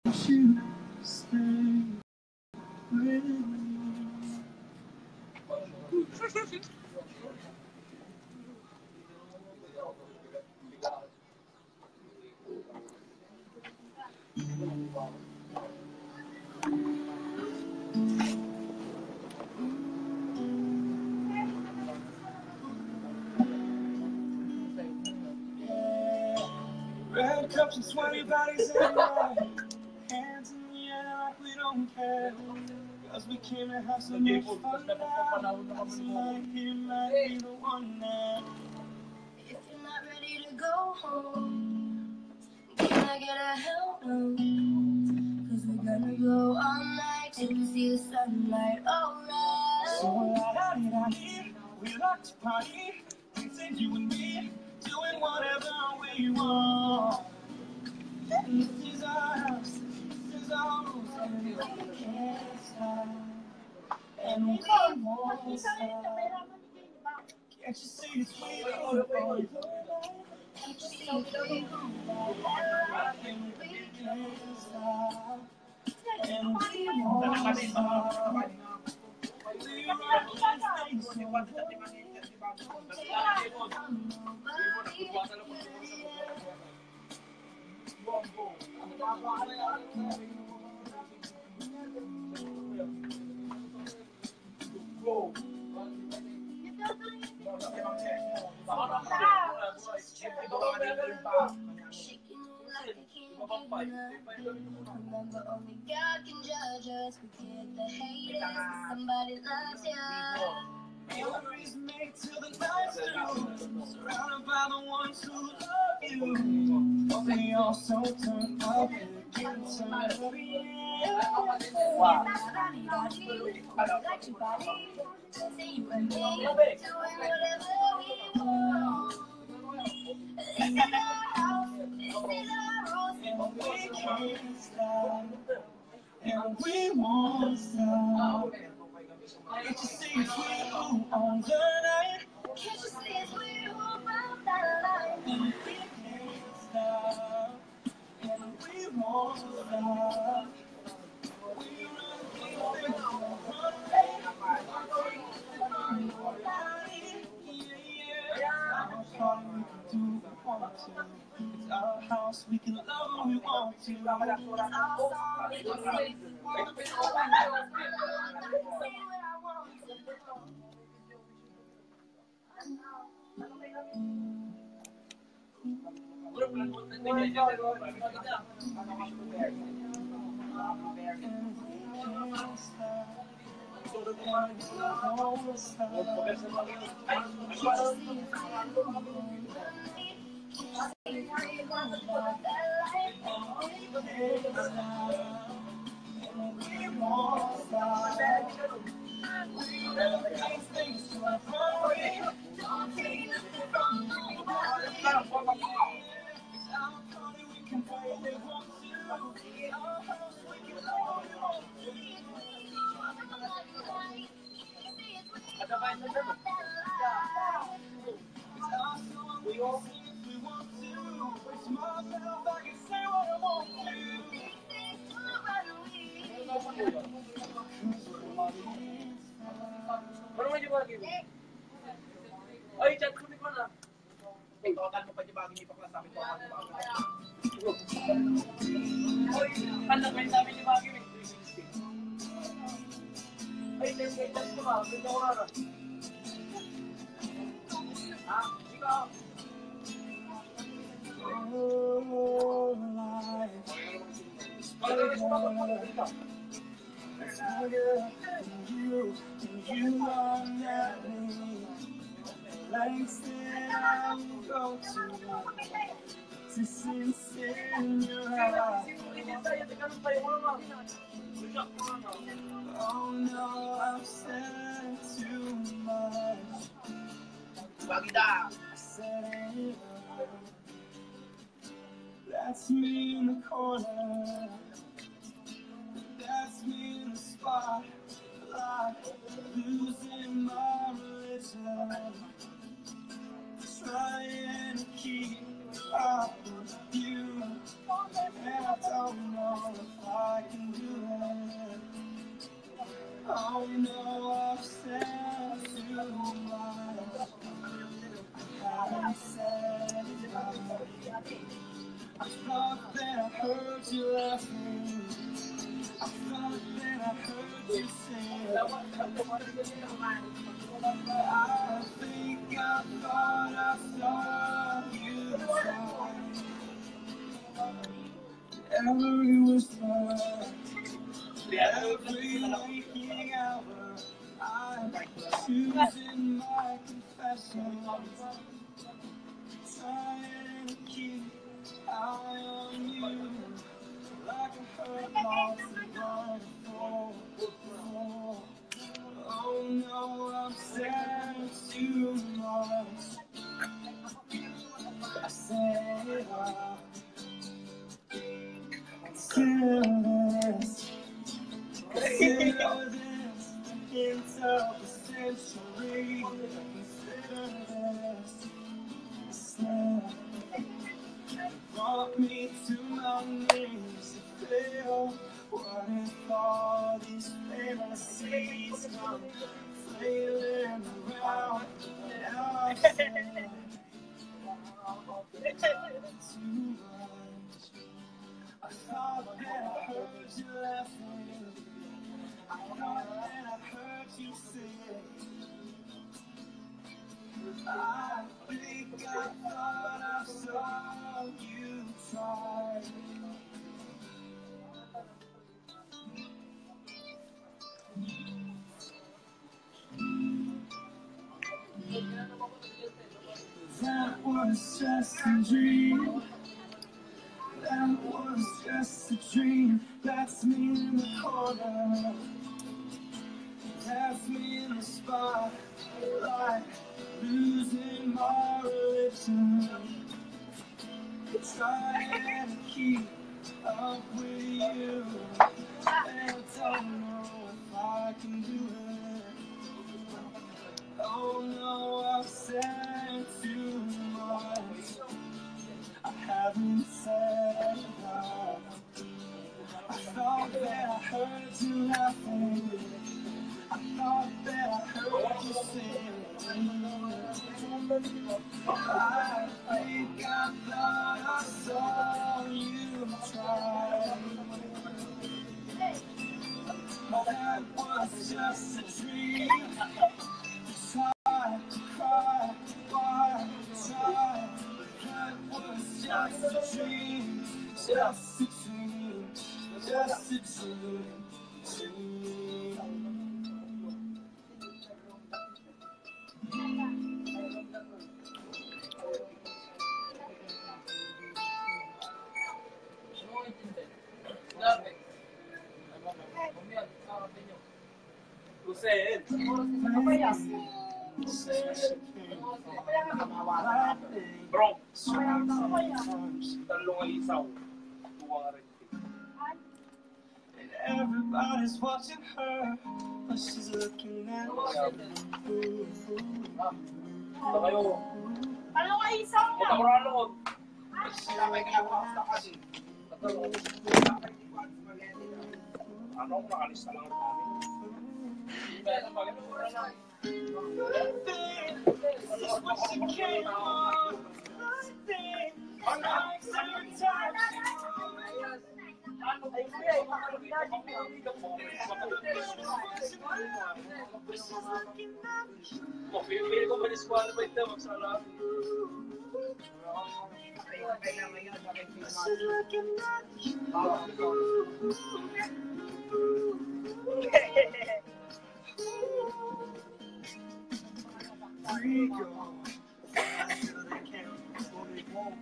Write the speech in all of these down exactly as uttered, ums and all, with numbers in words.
You stay with me. Red cups and sweaty bodies in the hands in the air like we don't care. Cause we came to have so much fun now. Tonight here might be the one now. If you're not ready to go home, can I get a help? Cause we're gonna go all night till we see the sunlight. Alright. So la da di da di, we like to party. We take you and me, doing whatever we want. And this is our house, this is our rules, and we can't stop. And we won't stop. Can't you see it's we on the night? Can't you see it's we And we can't stop. And we won't stop. We rock this thing Remember, only God can judge us. Forget the haters, somebody loves you. Memories made till the night's through, surrounded by the ones who love you. But we also turn up and get turned up. Wow. Like your body, say you and me, doing whatever we want. This is our house, this is our rules, And we can't stop, and we won't stop. Can't you see it's we who on the night? Can't you see it's we who run that line? And we can't stop, and we won't stop. We run these things, run It's our house, we can love who we want to. It's our song, we can say what we want. We all sing if we want to. It's my mouth, I can say what I want to. Ano medyo bagay mo? Ay, chat ko ni Pana. Eh, total mo pa yung bagay niyo pa kung sabi ko ako bagay. Ay, kanda kayo sabi niyo bagay mo. three sixty. Ay, ten K chat ko ba? Ganda ko rara. Ha? Ikaw. Oh, life. It's bigger than you, and you are not me. Lengths that I will go to, to see in your eyes. Oh no, I've said too much. I said it. That's me in the corner. That's me in the spotlight, losing my religion, trying to keep up with you, and I don't know if Oh no, I've said too much. I haven't said enough. I thought that I heard you laughing. I thought that I heard you sing. I think I thought I saw you twice. Every whisper, every waking hour, I'm choosing my confessions, trying to keep eye on you, like a hurt lost and wonderful. Oh no, I'm sad too much. I said it all. Consider this, consider this, the hint of the century. Consider this, snap brought me to my knees to feel. What if all these fantasies come flailing around? Now I say too much. I thought that I heard you laughing. I thought that I heard you sing. I think I thought I saw you try. That was just a dream. That was just a dream. That's me in the corner. That's me in the spotlight, losing my religion. Trying to keep up with you, and I don't know if I can do it. Oh no, I've said too much. I haven't said enough. I thought that I heard you laughing. I thought that I heard you sing. I think I thought I saw you try. That was just a dream. Try to cry, why try? That was just a dream, just a dream, just a dream, dream. Hussein. Bro. Talong isaw. And everybody's watching her, but she's looking at you. Ano kayo isaw na? Magkakaralong. Sinabay ka lang ako kasi. Ano kung nakalis na lang ang namin? This is what she came for. Pili ko ba disqualified daw sa lahat? We go faster they can before they won't.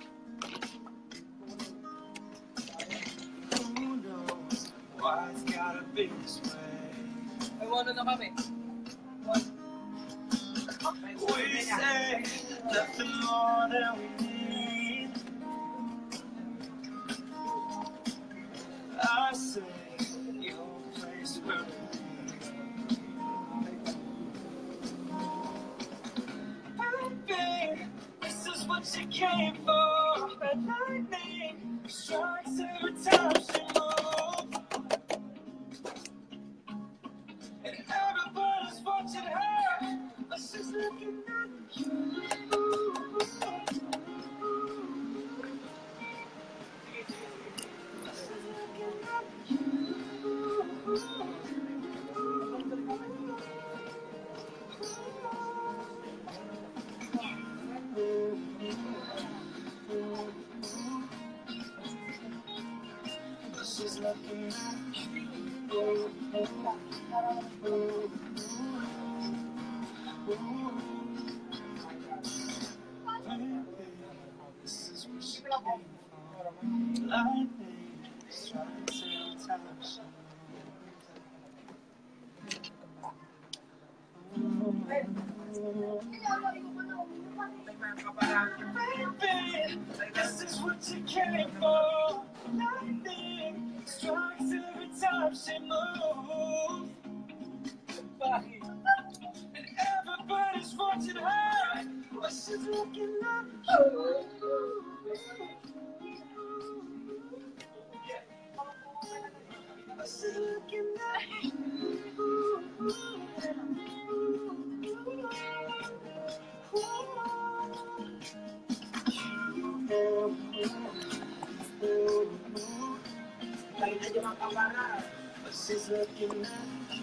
Who knows why it's gotta be this way? Ay, wala na kami. We say nothing more than we need. I say your place will be. Baby, this is what you came for. Red lightning strikes every time she moves. she's looking at you. Ooh, ooh, ooh, ooh. Baby, this is what she came for. Like this, trying to touch Baby, this is what you came for. Lightning strikes every time she moves. And everybody's watching her, but she's looking at you. But she's looking at you. But she's looking at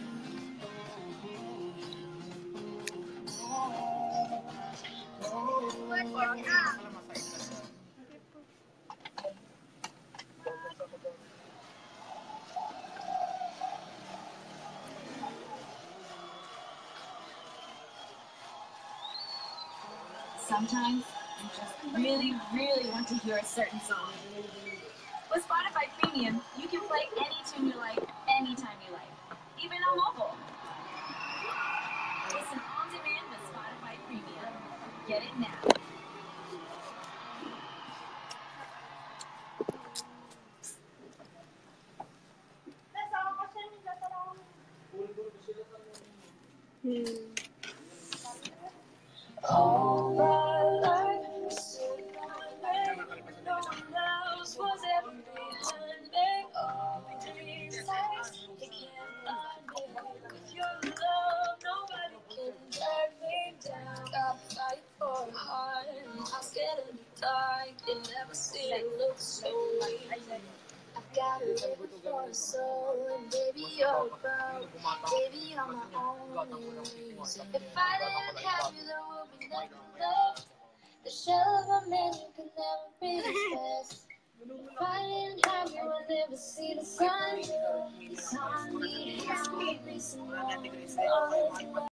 Sometimes you just really, really want to hear a certain song. With Spotify Premium, you can play any tune you like, anytime you like, even on mobile. Listen on demand with Spotify Premium. Get it now. All my life, sitting on me, no one else was ever behind me. All my dreams lies, they can't find me. With your love, nobody can drag me down. Gotta fight for a heart, I'm scared of the dark. You never see it look so easy. I got a living for a soul, and baby, you're proud. Baby, you're my only reason. If I didn't have you, there would be nothing left. The shell of a man you could never be expressed. If I didn't have you, I'd never see the sun. It's on me, it's me, it's me,